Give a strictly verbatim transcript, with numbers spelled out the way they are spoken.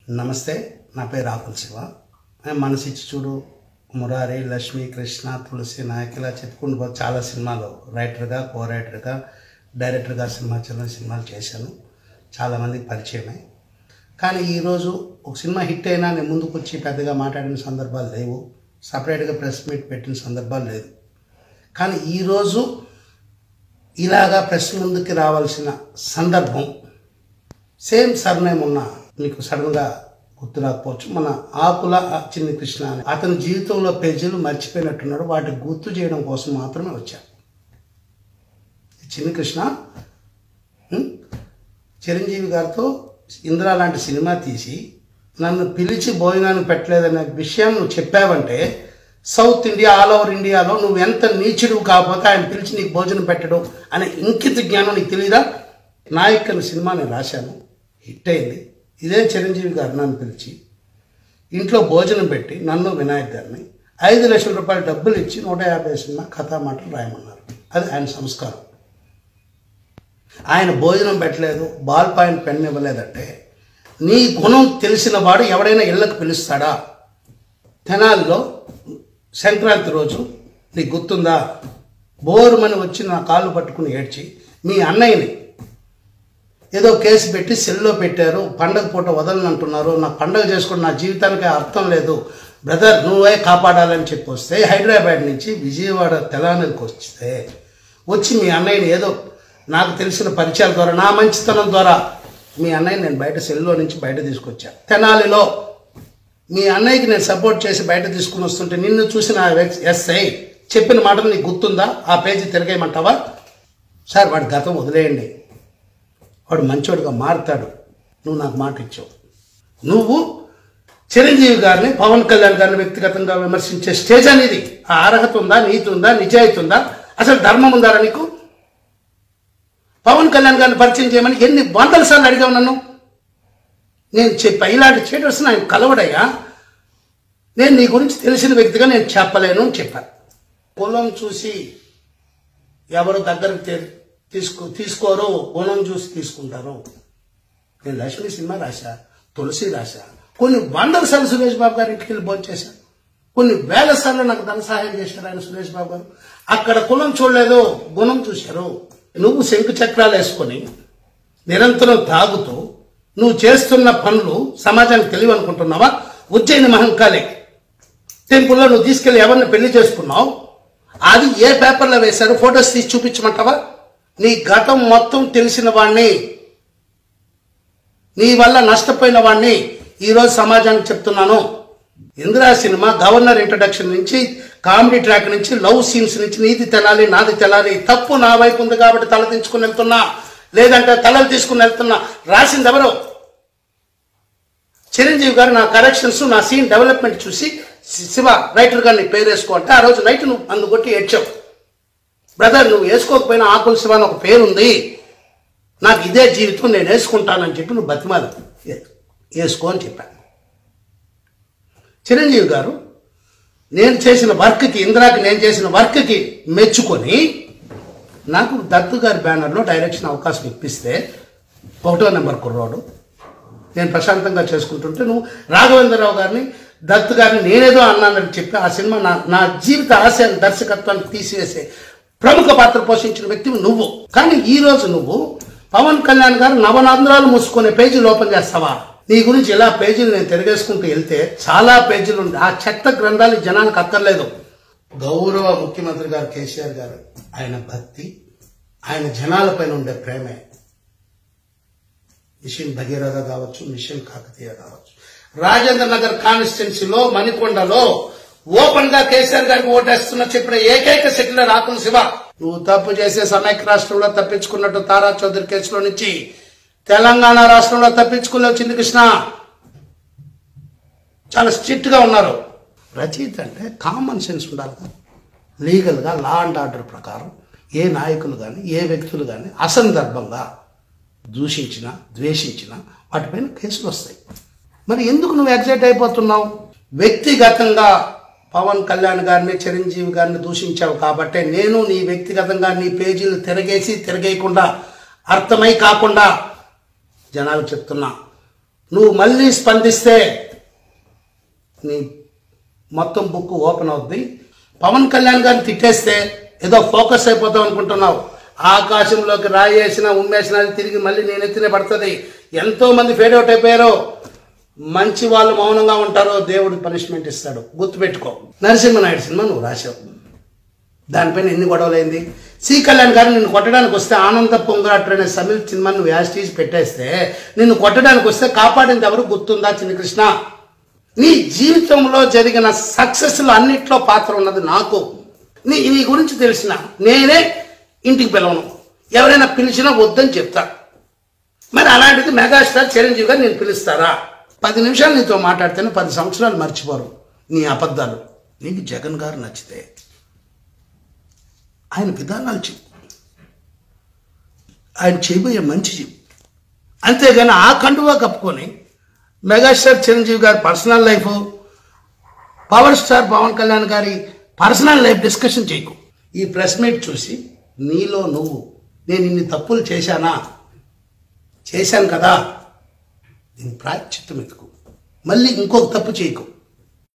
నమస్తే, నా పేరు ఆకుల శివ. మనసిచ్చి చూడు, మురారి, లక్ష్మి, కృష్ణ, తులసి, నాయకులా చెప్పుకుంటూ పో చాలా సినిమాలు రైటర్గా, కో రైటర్గా, డైరెక్టర్గా సినిమా చిన్న సినిమాలు చేశాను. చాలామందికి పరిచయమే. కానీ ఈరోజు ఒక సినిమా హిట్ అయినా నేను ముందుకు వచ్చి పెద్దగా మాట్లాడిన సందర్భాలు లేవు. సపరేట్గా ప్రెస్ మీట్ పెట్టిన సందర్భాలు లేదు. కానీ ఈరోజు ఇలాగా ప్రెస్ ముందుకి రావాల్సిన సందర్భం, సేమ్ సర్నేమ్ ఉన్న మీకు సడన్గా గుర్తు రాకపోవచ్చు, మన ఆకుల చిన్ని కృష్ణ అని అతని జీవితంలో పేజీలు మర్చిపోయినట్టున్నాడు. వాటిని గుర్తు చేయడం కోసం మాత్రమే వచ్చాను. చిన్ని కృష్ణ చిరంజీవి గారితో ఇందిరా లాంటి సినిమా తీసి నన్ను పిలిచి భోజనాన్ని పెట్టలేదనే విషయం నువ్వు చెప్పావంటే, సౌత్ ఇండియా, ఆల్ ఓవర్ ఇండియాలో నువ్వు ఎంత నీచుడు కాకపోతే ఆయన పిలిచి నీకు భోజనం పెట్టడం అనే ఇంకిత జ్ఞానం నీకు తెలియదా? నాయక్ అనే సినిమా నేను రాశాను, హిట్ అయింది. ఇదే చిరంజీవి గారు నన్ను పిలిచి ఇంట్లో భోజనం పెట్టి నన్ను వినాయక్ గారిని ఐదు లక్షల రూపాయలు డబ్బులు ఇచ్చి నూట యాభై సినిమా కథా మాటలు రాయమన్నారు. అది ఆయన సంస్కారం. ఆయన భోజనం పెట్టలేదు, బాల్ పాయింట్ పెన్ ఇవ్వలేదంటే నీ గుణం తెలిసిన వాడు ఎవడైనా ఇళ్ళకు పిలుస్తాడా? తెనాలిలో సంక్రాంతి రోజు నీకు గుర్తుందా? బోరుమని వచ్చి నా కాళ్ళు పట్టుకుని ఏడ్చి మీ అన్నయ్యని ఏదో కేసు పెట్టి సెల్లో పెట్టారు, పండగ పూట వదలని అంటున్నారు, నా పండగ చేసుకుని నా జీవితానికి అర్థం లేదు బ్రదర్, నువ్వే కాపాడాలని చెప్పి వస్తే హైదరాబాద్ నుంచి విజయవాడ తెలంగాణకి వస్తే వచ్చి మీ అన్నయ్యని ఏదో నాకు తెలిసిన పరిచయాల ద్వారా, నా మంచితనం ద్వారా మీ అన్నయ్యని నేను బయట సెల్లో నుంచి బయట తీసుకొచ్చాను. తెనాలిలో మీ అన్నయ్యకి నేను సపోర్ట్ చేసి బయట తీసుకుని వస్తుంటే నిన్ను చూసిన ఎస్ఐ చెప్పిన మాటలు నీకు గుర్తుందా? ఆ పేజీ తిరగేయమంటావా? సార్ వాడి గతం వదిలేయండి, వాడు మంచోడుగా మారుతాడు. నువ్వు నాకు మాట ఇచ్చావు. నువ్వు చిరంజీవి గారిని, పవన్ కళ్యాణ్ గారిని వ్యక్తిగతంగా విమర్శించే స్టేజ్ అనేది ఆ అర్హత ఉందా? నీతి ఉందా? నిజాయితీ ఉందా? అసలు ధర్మం ఉందారా నీకు? పవన్ కళ్యాణ్ గారిని పరిచయం చేయమని ఎన్ని వందల సార్లు అడిగావు నన్ను. నేను చెప్పా ఇలాంటి చీటర్స్ని ఆయన కలవడయ్యా, నేను నీ గురించి తెలిసిన వ్యక్తిగా నేను చెప్పలేను అని చెప్పాను. కులం చూసి ఎవరు దగ్గరకు తీసుకో తీసుకోరు గుణం చూసి తీసుకుంటారు. నేను లక్ష్మి సినిమా రాశా, తులసి రాశా, కొన్ని వందల సార్లు సురేష్ బాబు గారి ఇంటికి వెళ్ళి భోజనం చేశాను, కొన్ని వేల సార్లు నాకు ధన సహాయం చేశారు ఆయన సురేష్ బాబు గారు. అక్కడ కులం చూడలేదు, గుణం చూశారు. నువ్వు శంకు చక్రాలు వేసుకొని నిరంతరం తాగుతూ నువ్వు చేస్తున్న పనులు సమాజానికి తెలివి అనుకుంటున్నావా? ఉజ్జయిని మహంకాళి టెంపుల్లో నువ్వు తీసుకెళ్లి ఎవరిని పెళ్లి చేసుకున్నావు? అది ఏ పేపర్లో వేశారు? ఫొటోస్ తీసి చూపించమంటావా? నీ గతం మొత్తం తెలిసిన వాణ్ణి, నీ వల్ల నష్టపోయిన వాణ్ణి ఈరోజు సమాజానికి చెప్తున్నాను. ఇందిరా సినిమా గవర్నర్ ఇంట్రడక్షన్ నుంచి, కామెడీ ట్రాక్ నుంచి, లవ్ సీన్స్ నుంచి నీది తెలాలి నాది తెలాలి, తప్పు నా వైపు ఉంది కాబట్టి తల దించుకుని వెళ్తున్నా, లేదంటే తలలు తీసుకుని వెళ్తున్నా. రాసింది ఎవరు? చిరంజీవి గారు నా కరెక్షన్స్, నా సీన్ డెవలప్మెంట్ చూసి శివ రైటర్ గారిని పేరు వేసుకో అంటే ఆ రోజు నైట్ నువ్వు అందుకొట్టి ఏడ్చావు. బ్రదర్ నువ్వు వేసుకోకపోయినా ఆకుల శివ అని ఒక పేరుంది, నాకు ఇదే జీవితం, నేను వేసుకుంటానని చెప్పి నువ్వు బతిమాలు వేసుకో అని చెప్పాను. చిరంజీవి గారు నేను చేసిన వర్క్కి, ఇందిరాకి నేను చేసిన వర్క్కి మెచ్చుకొని నాకు దత్తు గారి బ్యానర్లో డైరెక్షన్ అవకాశం ఇప్పిస్తే, ఒకటో నెంబర్ కుర్రోడు, నేను ప్రశాంతంగా చేసుకుంటుంటే నువ్వు రాఘవేంద్రరావు గారిని, దత్తు గారిని నేనేదో అన్నానని చెప్పి ఆ సినిమా నా నా జీవిత ఆశయాన్ని, దర్శకత్వాన్ని తీసివేసే ప్రముఖ పాత్ర పోషించిన వ్యక్తివి నువ్వు. కానీ ఈరోజు నువ్వు పవన్ కళ్యాణ్ గారు నవనంద్రాలు మూసుకునే పేజీలు ఓపెన్ చేస్తావా? నీ గురించి ఇలా పేజీలు నేను తిరిగేసుకుంటూ వెళ్తే చాలా పేజీలు ఉంది. ఆ చెత్త గ్రంథాలు జనానికి అక్కర్లేదు. గౌరవ ముఖ్యమంత్రి గారు కేసీఆర్ గారు, ఆయన భక్తి, ఆయన జనాలపైన ఉండే ప్రేమే. మిషన్ భగీరథ కావచ్చు, మిషన్ కాకతీయ కావచ్చు, రాజేంద్ర నగర్ కాన్స్టిట్యున్సీలో మణికొండలో ఓపెన్ గా కేసీఆర్ గారికి ఓటేస్తున్నా చెప్పిన ఏకైక సెక్యులర్ ఆకుల శివ. నువ్వు తప్పు చేసే సమైక్య రాష్ట్రంలో తప్పించుకున్నట్టు తారా చౌదరి కేసులో నుంచి తెలంగాణ రాష్ట్రంలో తప్పించుకోలేవు చిన్ని కృష్ణ. చాలా స్ట్రిక్ట్ గా ఉన్నారు. రచయిత అంటే కామన్ సెన్స్ ఉండాలి కదా. లీగల్గా లా అండ్ ఆర్డర్ ప్రకారం ఏ నాయకులు కానీ ఏ వ్యక్తులు కానీ అసందర్భంగా దూషించినా ద్వేషించినా వాటిపైన కేసులు వస్తాయి. మరి ఎందుకు నువ్వు ఎగ్జైట్ అయిపోతున్నావు? వ్యక్తిగతంగా పవన్ కళ్యాణ్ గారిని, చిరంజీవి గారిని దూషించావు కాబట్టే నేను నీ వ్యక్తిగతంగా నీ పేజీలు తిరగేసి తిరగేయకుండా, అర్థమై కాకుండా జనాలు చెప్తున్నా. నువ్వు మళ్ళీ స్పందిస్తే నీ మొత్తం బుక్ ఓపెన్ అవుద్ది. పవన్ కళ్యాణ్ గారిని తిట్టేస్తే ఏదో ఫోకస్ అయిపోతావు అనుకుంటున్నావు. ఆకాశంలోకి రాయేసిన ఉమ్మేసిన తిరిగి మళ్ళీ నేను ఎత్తినే పడుతుంది. ఎంతో మంది ఫేడ్ అవుట్ అయిపోయారు. మంచి వాళ్ళు మౌనంగా ఉంటారో దేవుడు పనిష్మెంట్ ఇస్తాడు. గుర్తుపెట్టుకో. నరసింహనాయుడు సినిమా నువ్వు రాశావు, దానిపైన ఎన్ని గొడవలైంది. సి కళ్యాణ్ గారు నిన్ను కొట్టడానికి వస్తే ఆనంద పొంగరాట్టు అనే సమిల్ సినిమా నువ్వు యాస్టీజ్ పెట్టేస్తే నిన్ను కొట్టడానికి వస్తే కాపాడింది ఎవరు గుర్తుందా చిన్ని కృష్ణ? నీ జీవితంలో జరిగిన సక్సెస్లో అన్నిట్లో పాత్ర ఉన్నది నాకు. నీ నీ గురించి తెలిసిన నేనే ఇంటికి పిలవను, ఎవరైనా పిలిచినా వద్దని చెప్తా. మరి అలాంటిది మెగాస్టార్ చిరంజీవి గారు నేను పిలుస్తారా? పది నిమిషాలు నీతో మాట్లాడితేనే పది సంవత్సరాలు మర్చిపోరు నీ అబద్ధాలు. నీకు జగన్ గారు నచ్చితే ఆయన విధానాలు చెప్పు, ఆయన చేయబోయే మంచి చెప్పు. అంతేగాని ఆ కండువా కప్పుకొని మెగాస్టార్ చిరంజీవి గారి personal life, power star Pawan Kalyan గారి పర్సనల్ లైఫ్ డిస్కషన్ చేయకు. ఈ ప్రెస్ మీట్ చూసి నీలో నువ్వు నేను ఇన్ని తప్పులు చేశానా, చేశాను కదా, దీని ప్రాయశ్చిత్తం ఎత్తుకు. మళ్ళీ ఇంకొక తప్పు చేయకు.